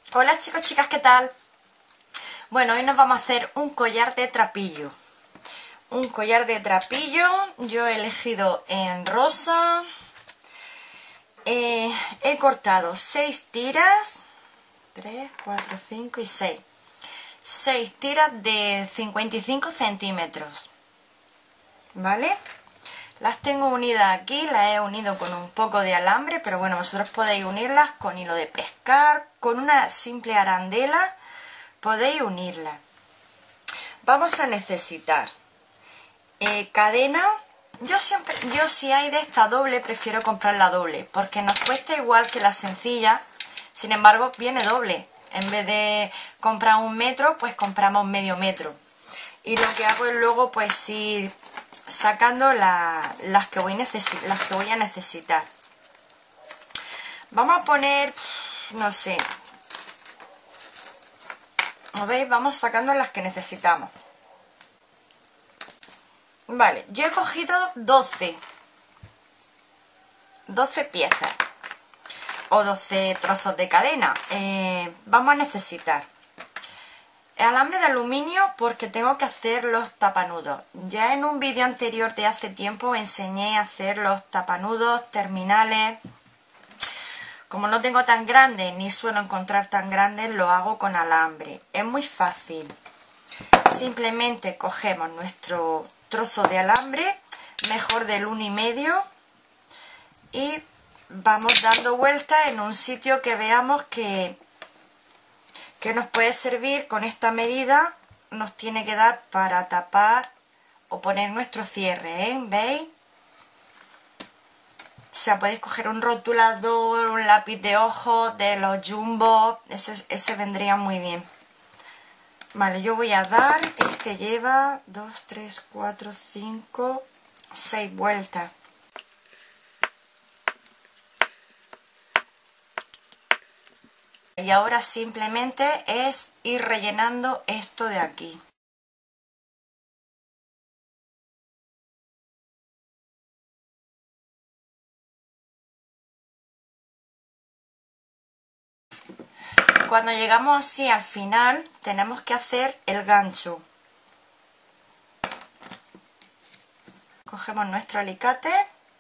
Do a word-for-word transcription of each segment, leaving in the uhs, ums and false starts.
Hola chicos, chicas, ¿qué tal? Bueno, hoy nos vamos a hacer un collar de trapillo. Un collar de trapillo, yo he elegido en rosa. Eh, he cortado seis tiras, tres, cuatro, cinco y seis. seis tiras de cincuenta y cinco centímetros, ¿vale? Las tengo unidas aquí, las he unido con un poco de alambre, pero bueno, vosotros podéis unirlas con hilo de pescar, con una simple arandela, podéis unirlas. Vamos a necesitar eh, cadena. Yo siempre, yo si hay de esta doble, prefiero comprar la doble, porque nos cuesta igual que la sencilla, sin embargo viene doble. En vez de comprar un metro, pues compramos medio metro. Y lo que hago es luego pues ir sacando la, las, que voy necesi- las que voy a necesitar. Vamos a poner, no sé, ¿lo veis? Vamos sacando las que necesitamos. Vale, yo he cogido doce piezas o doce trozos de cadena. Eh, vamos a necesitar alambre de aluminio porque tengo que hacer los tapanudos. Ya en un vídeo anterior de hace tiempo enseñé a hacer los tapanudos terminales. Como no tengo tan grandes ni suelo encontrar tan grandes, lo hago con alambre. Es muy fácil. Simplemente cogemos nuestro trozo de alambre, mejor del uno y medio, y vamos dando vueltas en un sitio que veamos que que nos puede servir. Con esta medida nos tiene que dar para tapar o poner nuestro cierre, ¿eh? ¿Veis? O sea, podéis coger un rotulador, un lápiz de ojos de los Jumbo, ese, ese vendría muy bien. Vale, yo voy a dar, este lleva dos, tres, cuatro, cinco, seis vueltas. Y ahora simplemente es ir rellenando esto de aquí. Cuando llegamos así al final, tenemos que hacer el gancho. Cogemos nuestro alicate.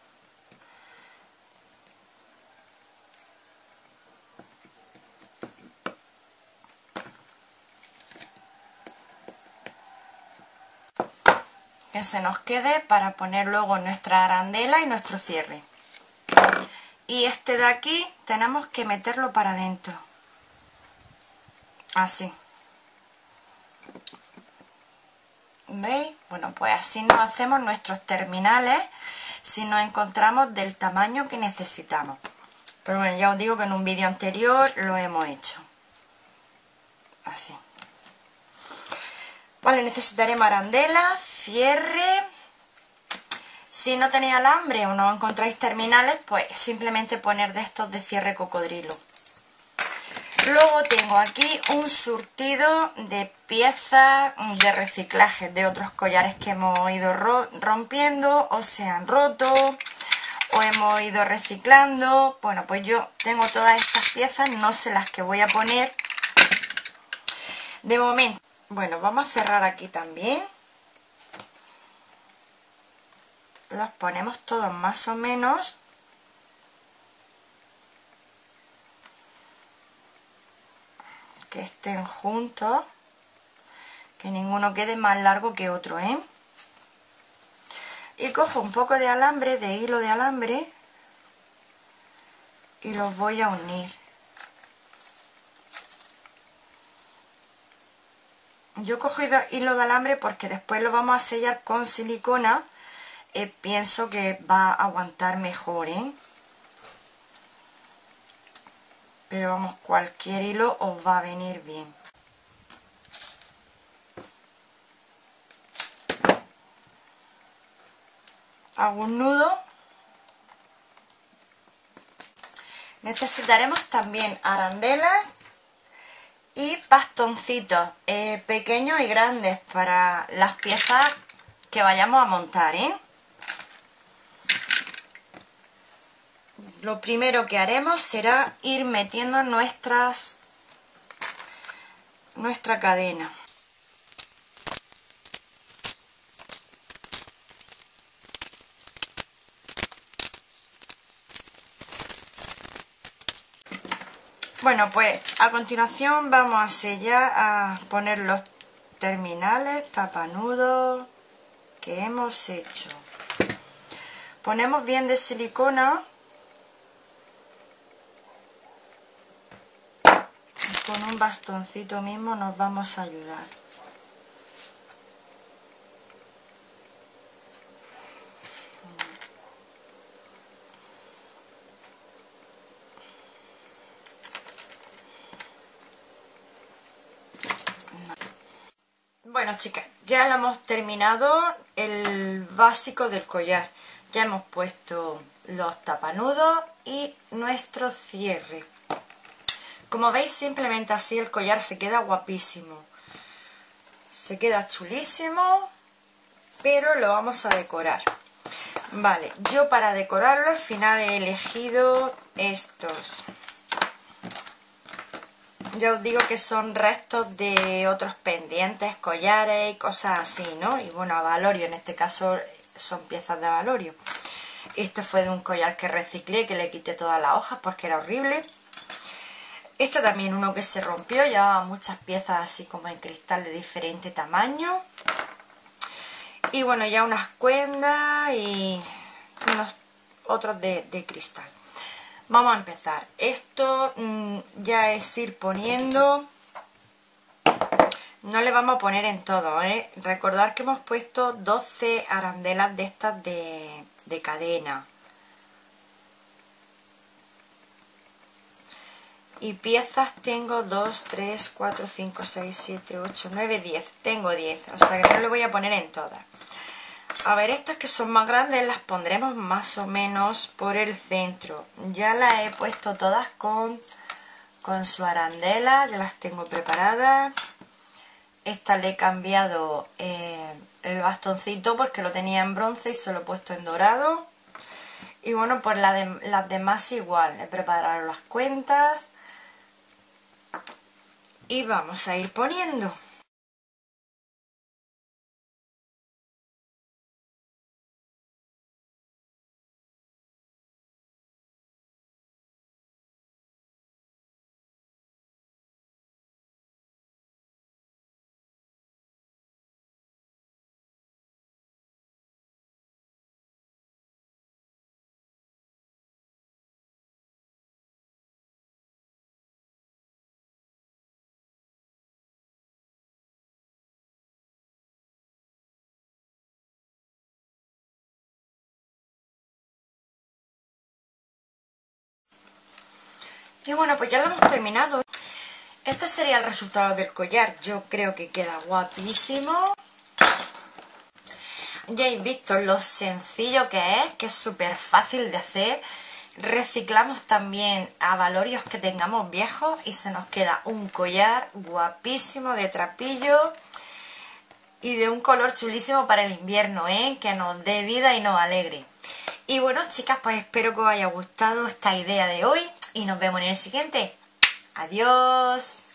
Que se nos quede para poner luego nuestra arandela y nuestro cierre. Y este de aquí tenemos que meterlo para adentro. Así. ¿Veis? Bueno, pues así nos hacemos nuestros terminales si nos encontramos del tamaño que necesitamos. Pero bueno, ya os digo que en un vídeo anterior lo hemos hecho. Así. Vale, necesitaremos arandela, cierre. Si no tenéis alambre o no encontráis terminales, pues simplemente poner de estos de cierre cocodrilo. Luego tengo aquí un surtido de piezas de reciclaje de otros collares que hemos ido rompiendo o se han roto o hemos ido reciclando. Bueno, pues yo tengo todas estas piezas, no sé las que voy a poner de momento. Bueno, vamos a cerrar aquí también. Los ponemos todos más o menos. Que estén juntos, que ninguno quede más largo que otro, ¿eh? Y cojo un poco de alambre, de hilo de alambre, y los voy a unir. Yo cojo hilo de alambre porque después lo vamos a sellar con silicona. Eh, pienso que va a aguantar mejor, ¿eh? Pero vamos, cualquier hilo os va a venir bien. Hago un nudo. Necesitaremos también arandelas y bastoncitos eh, pequeños y grandes para las piezas que vayamos a montar, ¿eh? Lo primero que haremos será ir metiendo nuestras nuestra cadena. Bueno, pues a continuación vamos a sellar, a poner los terminales, tapanudos que hemos hecho. Ponemos bien de silicona y con un bastoncito mismo nos vamos a ayudar. Bueno, chicas, ya lo hemos terminado el básico del collar. Ya hemos puesto los tapanudos y nuestro cierre. Como veis, simplemente así el collar se queda guapísimo. Se queda chulísimo, pero lo vamos a decorar. Vale, yo para decorarlo al final he elegido estos. Ya os digo que son restos de otros pendientes, collares y cosas así, ¿no? Y bueno, avalorio, en este caso son piezas de avalorio. Este fue de un collar que reciclé, que le quité todas las hojas porque era horrible. Este también uno que se rompió, llevaba muchas piezas así como en cristal de diferente tamaño. Y bueno, ya unas cuerdas y unos otros de, de cristal. Vamos a empezar. Esto mmm, ya es ir poniendo. No le vamos a poner en todo, ¿eh? Recordad que hemos puesto doce arandelas de estas de, de cadena. Y piezas tengo dos, tres, cuatro, cinco, seis, siete, ocho, nueve, diez. Tengo diez, o sea que no le voy a poner en todas. A ver, estas que son más grandes las pondremos más o menos por el centro. Ya las he puesto todas con, con su arandela, ya las tengo preparadas. Esta le he cambiado eh, el bastoncito porque lo tenía en bronce y se lo he puesto en dorado. Y bueno, pues la de, las demás igual. He preparado las cuentas y vamos a ir poniendo. Y bueno, pues ya lo hemos terminado. Este sería el resultado del collar. Yo creo que queda guapísimo. Ya habéis visto lo sencillo que es, que es súper fácil de hacer. Reciclamos también avalorios que tengamos viejos y se nos queda un collar guapísimo de trapillo y de un color chulísimo para el invierno, ¿eh? Que nos dé vida y nos alegre. Y bueno, chicas, pues espero que os haya gustado esta idea de hoy y nos vemos en el siguiente. ¡Adiós!